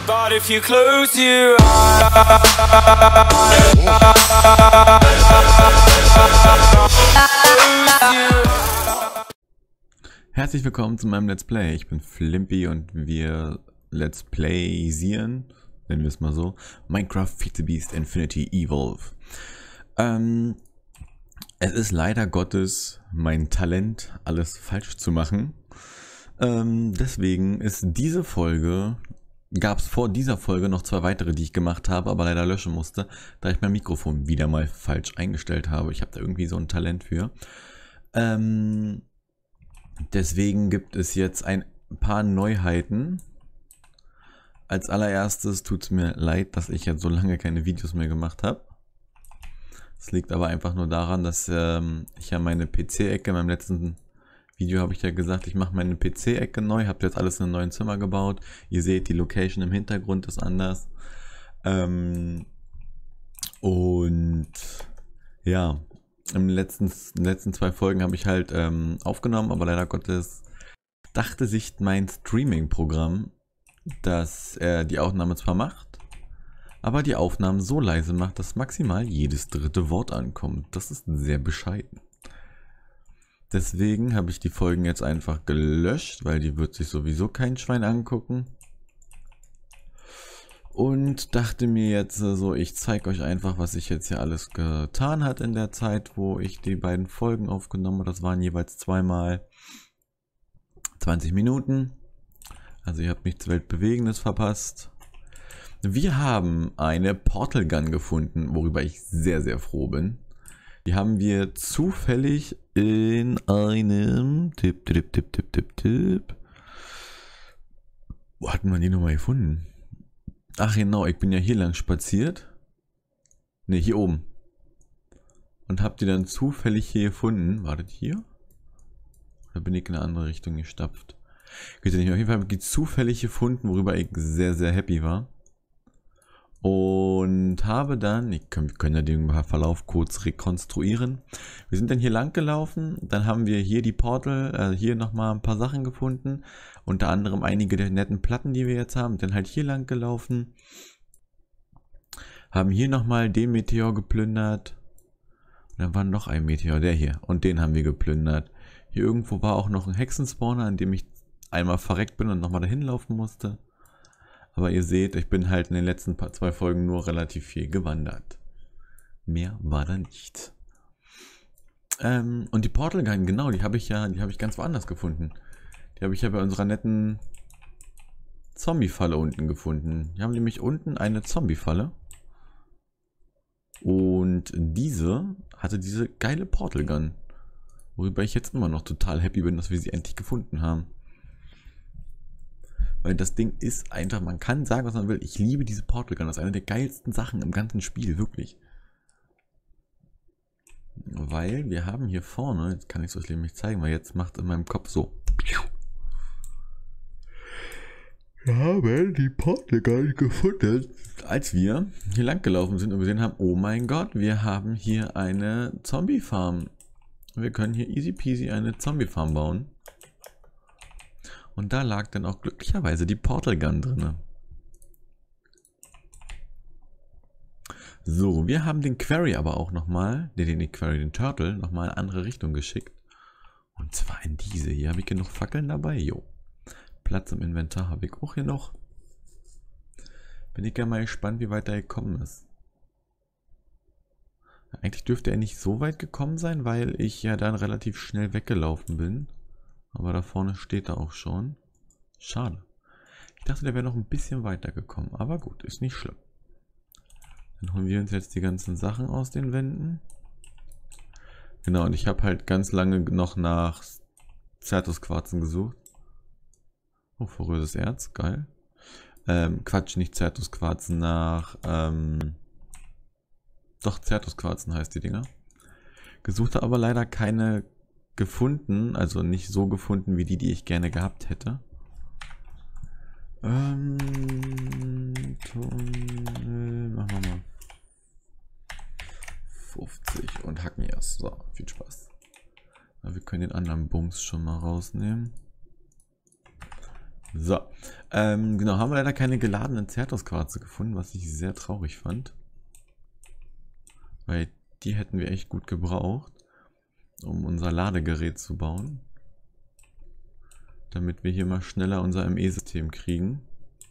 But if you close your eyes, Herzlich willkommen zu meinem Let's Play. Ich bin Flimpy und wir Let's Playsieren, nennen wir es mal so, Minecraft Feed the Beast Infinity Evolve. Es ist leider Gottes mein Talent, alles falsch zu machen. Deswegen ist diese Folge, gab es vor dieser Folge noch 2 weitere, die ich gemacht habe, aber leider löschen musste, da ich mein Mikrofon wieder mal falsch eingestellt habe. Ich habe da irgendwie so ein Talent für. Deswegen gibt es jetzt ein paar Neuheiten. Als allererstes tut es mir leid, dass ich jetzt so lange keine Videos mehr gemacht habe. Es liegt aber einfach nur daran, dass ich ja meine PC-Ecke, in meinem letzten Video habe ich ja gesagt, ich mache meine PC-Ecke neu, habe jetzt alles in einem neuen Zimmer gebaut. Ihr seht, die Location im Hintergrund ist anders. Und ja, in den letzten 2 Folgen habe ich halt aufgenommen, aber leider Gottes dachte sich mein Streaming-Programm, dass er die Aufnahme zwar macht, aber die Aufnahmen so leise macht, dass maximal jedes 3. Wort ankommt. Das ist sehr bescheiden. Deswegen habe ich die Folgen jetzt einfach gelöscht, weil die wird sich sowieso kein Schwein angucken. Und dachte mir jetzt so, ich zeige euch einfach, was ich jetzt hier alles getan hat in der Zeit, wo ich die beiden Folgen aufgenommen habe. Das waren jeweils zweimal 20 Minuten. Also ihr habt nichts Weltbewegendes verpasst. Wir haben eine Portal Gun gefunden, worüber ich sehr, sehr froh bin. Die haben wir zufällig in einem Wo hatten wir die nochmal gefunden? Ach genau, ich bin ja hier lang spaziert. Ne, hier oben. Und hab die dann zufällig hier gefunden. Wartet hier? Oder bin ich in eine andere Richtung gestapft? Geht ja nicht. Auf jeden Fall habe ich die zufällig gefunden, worüber ich sehr, sehr happy war. Und habe dann, wir können ja den Verlauf kurz rekonstruieren. Wir sind dann hier lang gelaufen, dann haben wir hier die Portal, hier nochmal ein paar Sachen gefunden. Unter anderem einige der netten Platten, die wir jetzt haben. Dann halt hier lang gelaufen. Haben hier nochmal den Meteor geplündert. Und dann war noch ein Meteor, der hier. Und den haben wir geplündert. Hier irgendwo war auch noch ein Hexenspawner, an dem ich einmal verreckt bin und nochmal dahin laufen musste. Aber ihr seht, ich bin halt in den letzten 2 Folgen nur relativ viel gewandert. Mehr war da nicht. Und die Portal Gun, genau, die habe ich ganz woanders gefunden. Die habe ich ja bei unserer netten Zombie-Falle unten gefunden. Wir haben nämlich unten eine Zombie-Falle. Und diese hatte diese geile Portal Gun. Worüber ich jetzt immer noch total happy bin, dass wir sie endlich gefunden haben. Weil das Ding ist einfach, man kann sagen, was man will. Ich liebe diese Portal Gun. Das ist eine der geilsten Sachen im ganzen Spiel, wirklich. Weil wir haben hier vorne, jetzt kann ich es euch nämlich zeigen, weil jetzt macht es in meinem Kopf so. Wir haben die Portal Gun gefunden, als wir hier lang gelaufen sind und gesehen haben, oh mein Gott, wir haben hier eine Zombie Farm. Wir können hier easy peasy eine Zombie Farm bauen. Und da lag dann auch glücklicherweise die Portal Gun drin. So, wir haben den Quarry aber auch nochmal, den Turtle, nochmal in eine andere Richtung geschickt. Und zwar in diese. Hier habe ich genug Fackeln dabei. Jo. Platz im Inventar habe ich auch hier noch. Bin ich ja mal gespannt, wie weit er gekommen ist. Eigentlich dürfte er nicht so weit gekommen sein, weil ich ja dann relativ schnell weggelaufen bin. Aber da vorne steht er auch schon. Schade. Ich dachte, der wäre noch ein bisschen weiter gekommen. Aber gut, ist nicht schlimm. Dann holen wir uns jetzt die ganzen Sachen aus den Wänden. Genau, und ich habe halt ganz lange noch nach Zertusquarzen gesucht. Oh, poröses Erz, geil. Quatsch, nicht Zertusquarzen, doch, Zertusquarzen heißt die Dinger. Gesucht habe aber leider keine gefunden, also nicht so gefunden wie die ich gerne gehabt hätte. Tunnel, machen wir mal 50 und hacken erst. So, viel Spaß. Wir können den anderen Bums schon mal rausnehmen. So, genau, haben wir leider keine geladenen Zertus-Quarze gefunden, was ich sehr traurig fand. Weil die hätten wir echt gut gebraucht, um unser Ladegerät zu bauen. Damit wir hier mal schneller unser ME-System kriegen.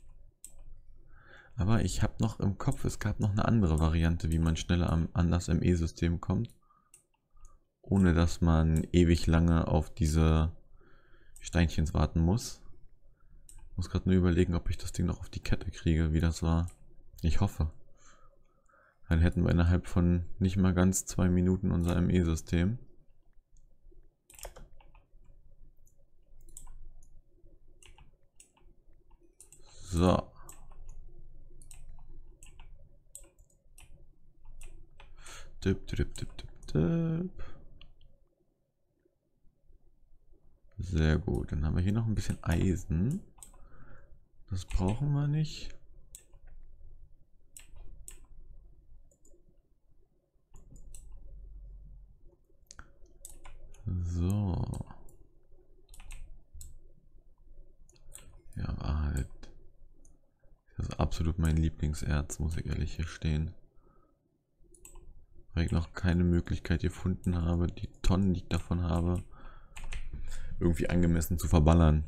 Aber ich habe noch im Kopf, es gab noch eine andere Variante, wie man schneller an das ME-System kommt. Ohne dass man ewig lange auf diese Steinchens warten muss. Ich muss gerade nur überlegen, ob ich das Ding noch auf die Kette kriege, wie das war. Ich hoffe. Dann hätten wir innerhalb von nicht mal ganz 2 Minuten unser ME-System. So. Dip, dip, dip, dip, dip. Sehr gut. Dann haben wir hier noch ein bisschen Eisen. Das brauchen wir nicht. So. Ja, das ist absolut mein Lieblingserz, muss ich ehrlich gestehen. Weil ich noch keine Möglichkeit gefunden habe, die Tonnen, die ich davon habe, irgendwie angemessen zu verballern.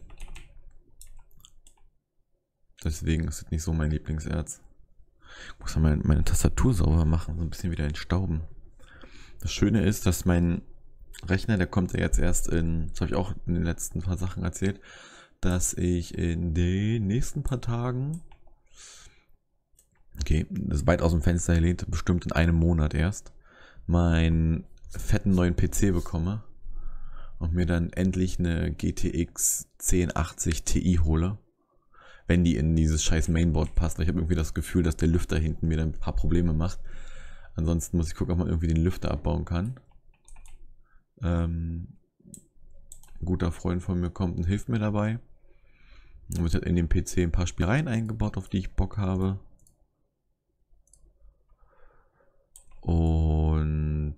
Deswegen ist es nicht so mein Lieblingserz. Ich muss mal meine Tastatur sauber machen, so ein bisschen wieder entstauben. Das Schöne ist, dass mein Rechner, der kommt ja jetzt erst das habe ich auch in den letzten paar Sachen erzählt, dass ich in den nächsten paar Tagen, okay, das ist weit aus dem Fenster gelehnt, bestimmt in einem Monat erst, meinen fetten neuen PC bekomme und mir dann endlich eine GTX 1080 Ti hole, wenn die in dieses scheiß Mainboard passt. Ich habe irgendwie das Gefühl, dass der Lüfter hinten mir dann ein paar Probleme macht. Ansonsten muss ich gucken, ob man irgendwie den Lüfter abbauen kann. Ein guter Freund von mir kommt und hilft mir dabei. Dann wird halt in den PC ein paar Spielereien eingebaut, auf die ich Bock habe. Und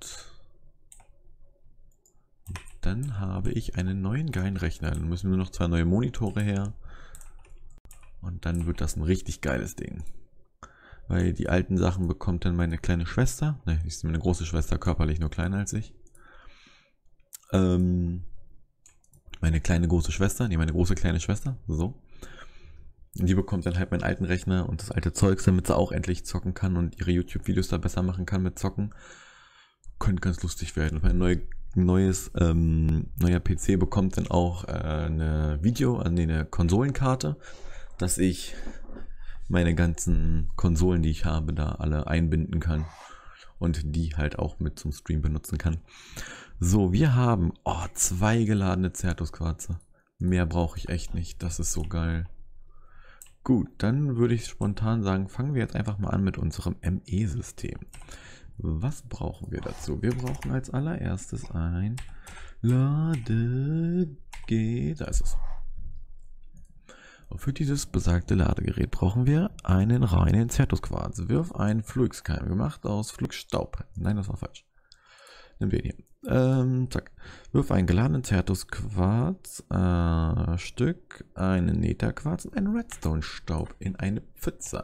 dann habe ich einen neuen geilen Rechner. Dann müssen nur noch 2 neue Monitore her. Und dann wird das ein richtig geiles Ding. Weil die alten Sachen bekommt dann meine kleine Schwester. Ne, die ist meine große Schwester, körperlich nur kleiner als ich. Meine kleine große Schwester, nee, meine große kleine Schwester, so. Und die bekommt dann halt meinen alten Rechner und das alte Zeugs, damit sie auch endlich zocken kann und ihre YouTube-Videos da besser machen kann mit Zocken. Könnte ganz lustig werden. Und mein neuer PC bekommt dann auch eine eine Konsolenkarte, dass ich meine ganzen Konsolen, die ich habe, da alle einbinden kann und die halt auch mit zum Stream benutzen kann. So, wir haben 2 geladene Zertus-Quarze. Mehr brauche ich echt nicht. Das ist so geil. Gut, dann würde ich spontan sagen, fangen wir jetzt einfach mal an mit unserem ME-System. Was brauchen wir dazu? Wir brauchen als allererstes ein Ladegerät. Da ist es. Und für dieses besagte Ladegerät brauchen wir einen reinen Zertus-Quarz. Wirf einen Fluixkeim, gemacht aus Fluxstaub. Nein, das war falsch. Nehmen wir ihn hier. Zack. Wirf einen geladenen Zertus-Quarz Stück, einen Nether-Quarz und einen Redstone-Staub in eine Pfütze.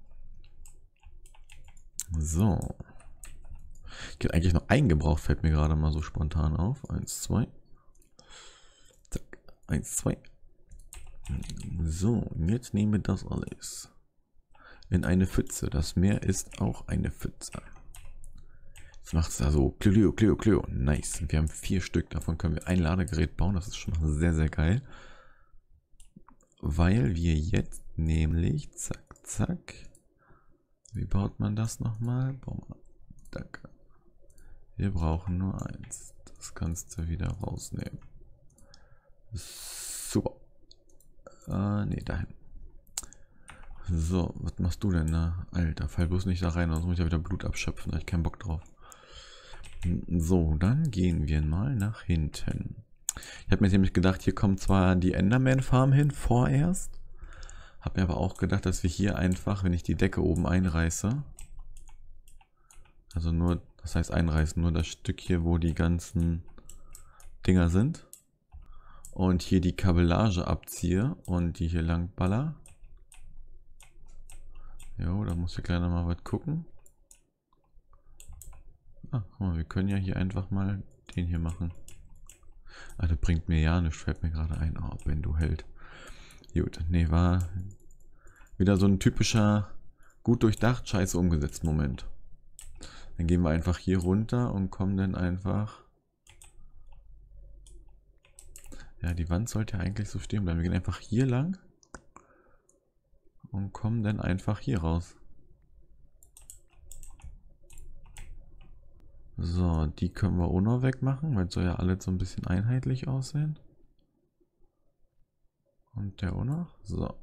So. Ich hätte eigentlich noch einen gebraucht, fällt mir gerade mal so spontan auf. 1, 2. Zack. 1, 2. So, und jetzt nehmen wir das alles in eine Pfütze. Das Meer ist auch eine Pfütze. Jetzt macht es da so Klio. Nice. Und wir haben 4 Stück. Davon können wir ein Ladegerät bauen. Das ist schon mal sehr, sehr geil. Weil wir jetzt nämlich, zack, zack. Wie baut man das nochmal? Danke. Wir brauchen nur 1. Das kannst du wieder rausnehmen. Super. Ne, dahin. So, was machst du denn, ne? Alter, fall bloß nicht da rein, sonst muss ich ja wieder Blut abschöpfen. Da hab ich keinen Bock drauf. So, dann gehen wir mal nach hinten. Ich habe mir nämlich gedacht, hier kommt zwar die Enderman-Farm hin vorerst. Habe mir aber auch gedacht, dass wir hier einfach, wenn ich die Decke oben einreiße, also nur, das heißt einreißen, nur das Stück hier, wo die ganzen Dinger sind. Und hier die Kabellage abziehe und die hier lang baller. Jo, da muss ich gleich nochmal was gucken. Ah, guck mal, wir können ja hier einfach mal den hier machen. Ah, das bringt mir ja nichts, fällt mir gerade ein. Oh, wenn du hält. Gut, nee, war wieder so ein typischer, gut durchdacht, scheiße umgesetzt Moment. Dann gehen wir einfach hier runter und kommen dann einfach... Ja, die Wand sollte ja eigentlich so stehen bleiben. Wir gehen einfach hier lang und kommen dann einfach hier raus. So, die können wir auch noch wegmachen, weil es soll ja alles so ein bisschen einheitlich aussehen. Und der auch noch. So.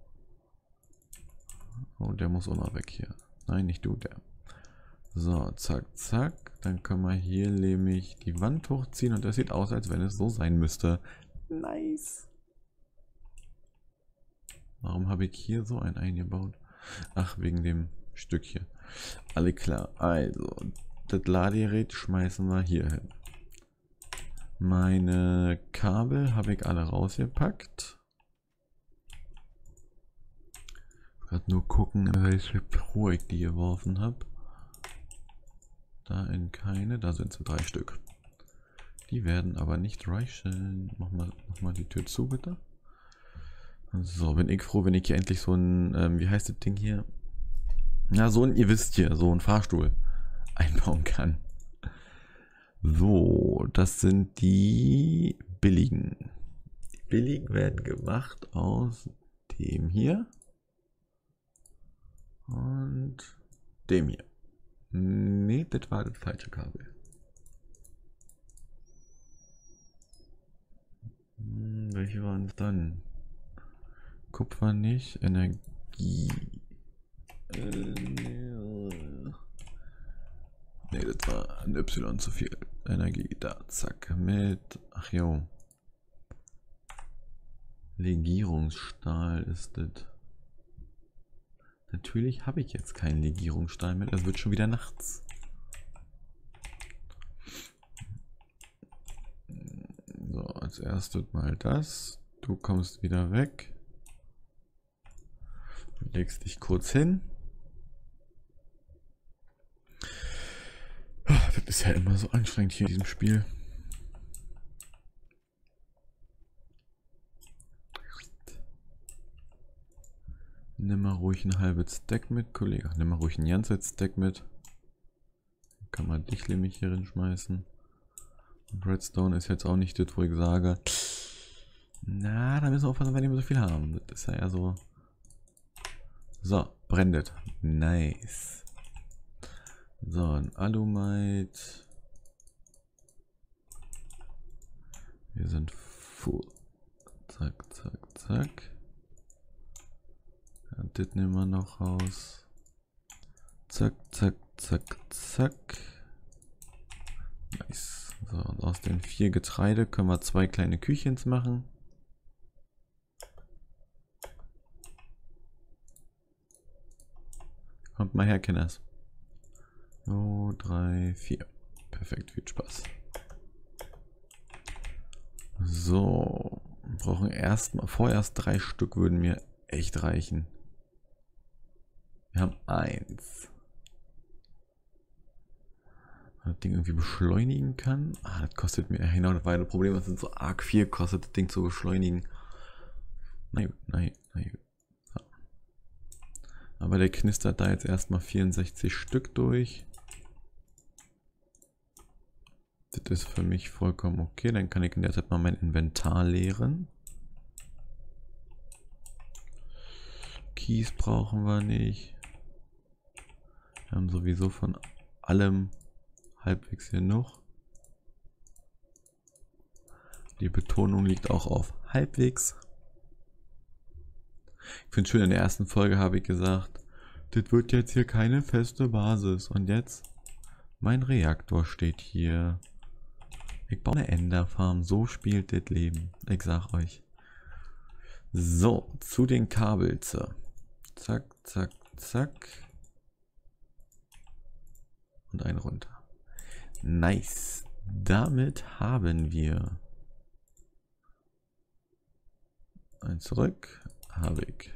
Oh, der muss auch noch weg hier. Nein, nicht du, der. So, zack, zack. Dann können wir hier nämlich die Wand hochziehen und das sieht aus, als wenn es so sein müsste. Nice. Warum habe ich hier so einen eingebaut? Ach, wegen dem Stück hier. Alle klar. Also, das Ladegerät schmeißen wir hier hin. Meine Kabel habe ich alle rausgepackt. Gerade nur gucken, in welche Pro ich die geworfen habe. Da in keine, da sind so 3 Stück. Die werden aber nicht reichen. Mach mal die Tür zu, bitte. So, bin ich froh, wenn ich hier endlich so ein, wie heißt das Ding hier? Ja, so ein, ihr wisst hier, so ein Fahrstuhl einbauen kann. So, das sind die billigen. Die billigen werden gemacht aus dem hier und dem hier. Nee, das war das falsche Kabel. Welche waren es dann? Kupfer nicht, Energie. Ne, das war ein Y zu viel. Energie, da, zack, mit, ach jo. Legierungsstahl ist das. Natürlich habe ich jetzt keinen Legierungsstahl mehr, das wird schon wieder nachts. So, als erstes mal das. Du kommst wieder weg. Du legst dich kurz hin. Das ist ja immer so anstrengend hier in diesem Spiel. Nimm mal ruhig ein halbes Stack mit, Kollege. Nimm mal ruhig ein ganzes Stack mit. Dann kann man dich nämlich hier hinschmeißen. Und Redstone ist jetzt auch nicht das, wo ich sage, na, da müssen wir aufpassen, wenn wir nicht mehr so viel haben. Das ist ja eher so. So, brennt. Nice. So, ein Alumite. Wir sind full. Zack, zack, zack. Ja, das nehmen wir noch raus. Zack, zack, zack, zack. Nice. So, und aus den 4 Getreide können wir 2 kleine Küchens machen. Kommt mal her, Kinders. So, 3, 4. Perfekt, viel Spaß. So, wir brauchen vorerst 3 Stück würden mir echt reichen. Wir haben 1. Man das Ding irgendwie beschleunigen kann. Ah, das kostet mir, genau, das war ja das Problem, das sind so arg viel kostet, das Ding zu beschleunigen. Nein, nein, nein. So. Aber der knistert da jetzt erstmal 64 Stück durch. Das ist für mich vollkommen okay. Dann kann ich in der Zeit mal mein Inventar leeren. Kies brauchen wir nicht. Wir haben sowieso von allem halbwegs genug. Die Betonung liegt auch auf halbwegs. Ich finde schön, in der ersten Folge habe ich gesagt, das wird jetzt hier keine feste Basis. Und jetzt, mein Reaktor steht hier. Ich baue eine Enderfarm, so spielt das Leben. Ich sag euch. So, zu den Kabels. Zack, zack, zack. Und einen runter. Nice. Damit haben wir Ein zurück. Habe ich.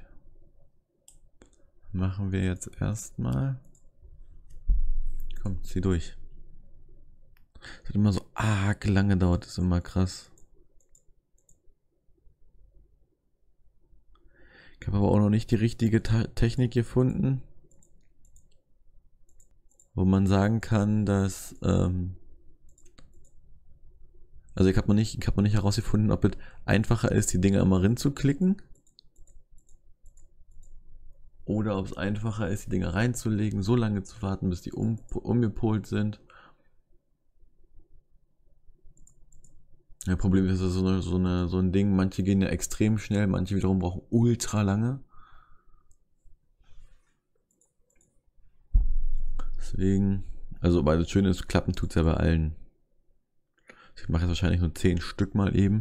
Machen wir jetzt erstmal. Komm, zieh durch. Das hat immer so arg lange dauert, das ist immer krass. Ich habe aber auch noch nicht die richtige Technik gefunden, wo man sagen kann, dass also ich habe noch nicht herausgefunden, ob es einfacher ist, die Dinger immer reinzuklicken oder ob es einfacher ist, die Dinger reinzulegen, so lange zu warten, bis die umgepolt sind. Das Problem ist, so ein Ding, manche gehen ja extrem schnell, manche wiederum brauchen ultra lange. Deswegen, also weil das Schöne ist, klappen tut es ja bei allen. Ich mache jetzt wahrscheinlich nur 10 Stück mal eben,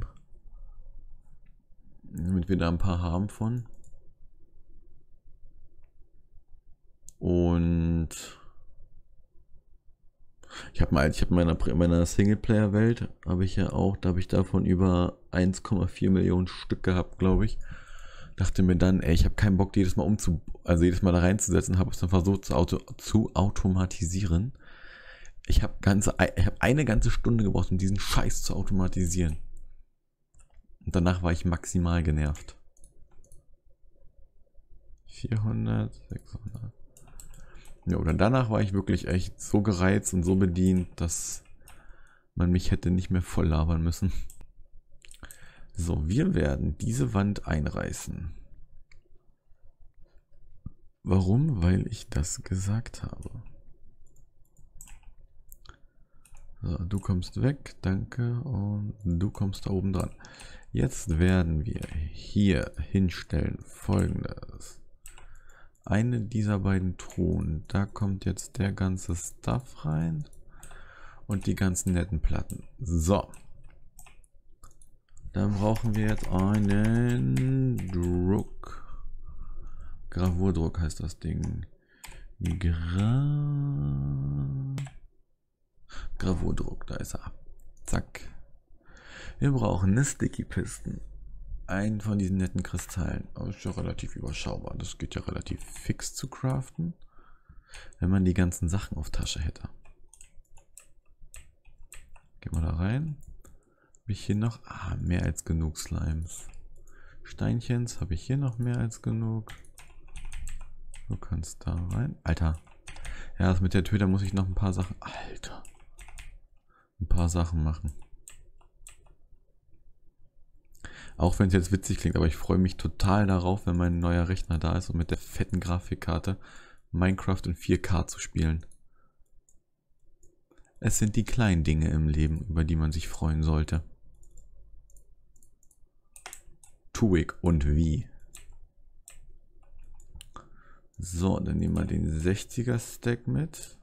damit wir da ein paar haben von. Und ich habe in meiner Singleplayer-Welt habe ich ja auch, da habe ich davon über 1,4 Millionen Stück gehabt, glaube ich. Dachte mir dann, ey, ich habe keinen Bock, jedes Mal jedes Mal da reinzusetzen, habe es dann versucht zu automatisieren. Ich habe eine ganze Stunde gebraucht, um diesen Scheiß zu automatisieren. Und danach war ich maximal genervt. 400, 600. Ja, oder danach war ich wirklich echt so gereizt und so bedient, dass man mich hätte nicht mehr voll labern müssen. So, wir werden diese Wand einreißen. Warum? Weil ich das gesagt habe. So, du kommst weg, danke, und du kommst da oben dran. Jetzt werden wir hier hinstellen Folgendes. Eine dieser beiden Truhen, da kommt jetzt der ganze Stuff rein und die ganzen netten Platten. So. Dann brauchen wir jetzt einen Druck. Gravurdruck heißt das Ding. Gravurdruck, da ist er. Zack. Wir brauchen eine Sticky Piston. Einen von diesen netten Kristallen. Aber ist ja relativ überschaubar. Das geht ja relativ fix zu craften, wenn man die ganzen Sachen auf Tasche hätte. Gehen wir da rein. Habe ich hier noch mehr als genug Slimes. Steinchens habe ich hier noch mehr als genug. Du kannst da rein. Alter. Ja, das mit der Tür, da muss ich noch ein paar Sachen. Alter. Ein paar Sachen machen. Auch wenn es jetzt witzig klingt, aber ich freue mich total darauf, wenn mein neuer Rechner da ist und mit der fetten Grafikkarte Minecraft in 4K zu spielen. Es sind die kleinen Dinge im Leben, über die man sich freuen sollte. Tu ich und wie. So, dann nehmen wir den 60er Stack mit.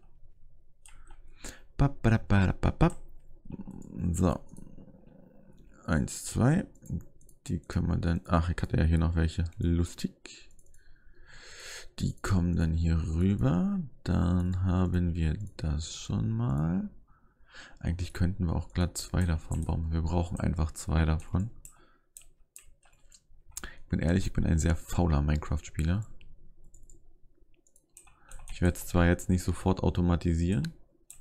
So. 1, 2. Die können wir dann... Ach, ich hatte ja hier noch welche. Lustig. Die kommen dann hier rüber. Dann haben wir das schon mal. Eigentlich könnten wir auch glatt 2 davon bauen. Wir brauchen einfach 2 davon. Ich bin ehrlich, ich bin ein sehr fauler Minecraft-Spieler. Ich werde es zwar jetzt nicht sofort automatisieren.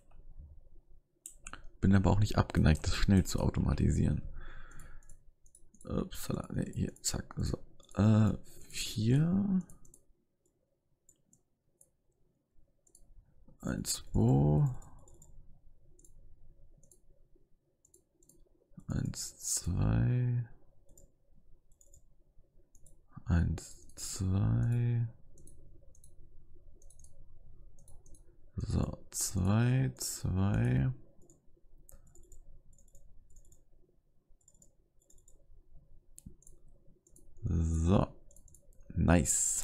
Bin aber auch nicht abgeneigt, das schnell zu automatisieren. Upsala, ne, hier, zack, so. 4. 1, 2. 1, 2. 1, 2. So, 2, 2. So, nice.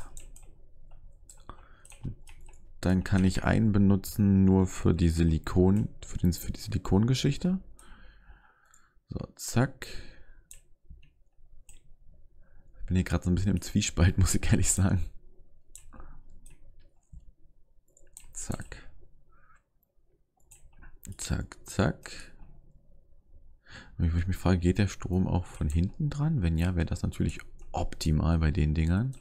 Dann kann ich einen benutzen nur für die Silikon, für die Silikongeschichte. So, zack. Ich bin hier gerade so ein bisschen im Zwiespalt, muss ich ehrlich sagen. Zack. Zack, zack. Und ich mich frage, geht der Strom auch von hinten dran? Wenn ja, wäre das natürlich optimal bei den Dingern.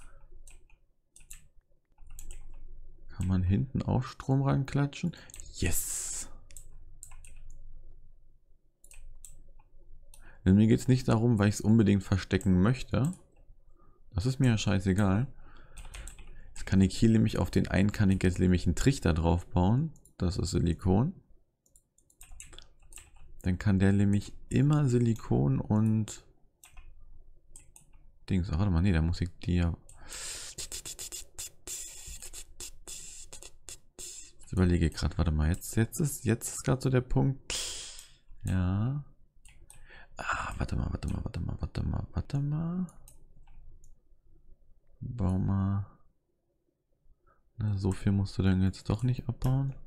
Kann man hinten auch Strom reinklatschen? Yes! Denn mir geht es nicht darum, weil ich es unbedingt verstecken möchte. Das ist mir ja scheißegal. Jetzt kann ich hier nämlich auf den einen kann ich jetzt nämlich einen Trichter drauf bauen. Das ist Silikon. Dann kann der nämlich immer Silikon und Dings. Ach, warte mal, nee, da muss ich die ja. Ich überlege gerade, warte mal, jetzt ist gerade so der Punkt. Ja. Warte mal. Bau mal. Na, so viel musst du dann jetzt doch nicht abbauen.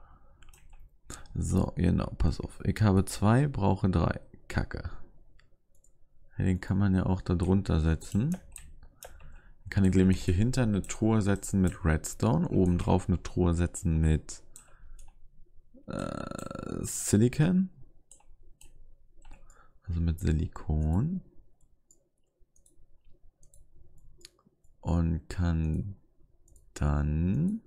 So, genau, pass auf. Ich habe 2, brauche 3. Kacke. Den kann man ja auch da drunter setzen. Dann kann ich nämlich hier hinter eine Truhe setzen mit Redstone. Oben drauf eine Truhe setzen mit Silicon. Also mit Silikon. Und kann dann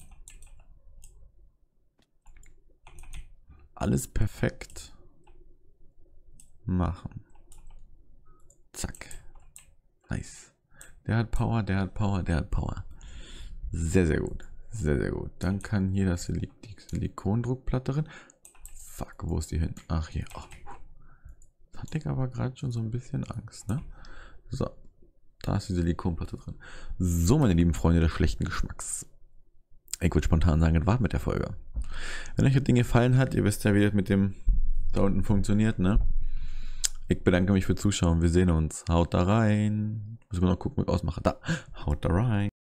alles perfekt machen. Zack. Nice. Der hat Power, der hat Power, der hat Power. Sehr, sehr gut. Sehr, sehr gut. Dann kann hier das die Silikondruckplatte drin. Fuck, wo ist die hin? Ach, hier. Oh. Das hatte ich aber gerade schon so ein bisschen Angst, ne? So. Da ist die Silikonplatte drin. So, meine lieben Freunde des schlechten Geschmacks. Ich würde spontan sagen, das war mit der Folge. Wenn euch das Ding gefallen hat, ihr wisst ja, wie das mit dem da unten funktioniert, ne? Ich bedanke mich fürs Zuschauen. Wir sehen uns. Haut da rein. Müssen wir noch gucken, wie ich ausmache. Da. Haut da rein.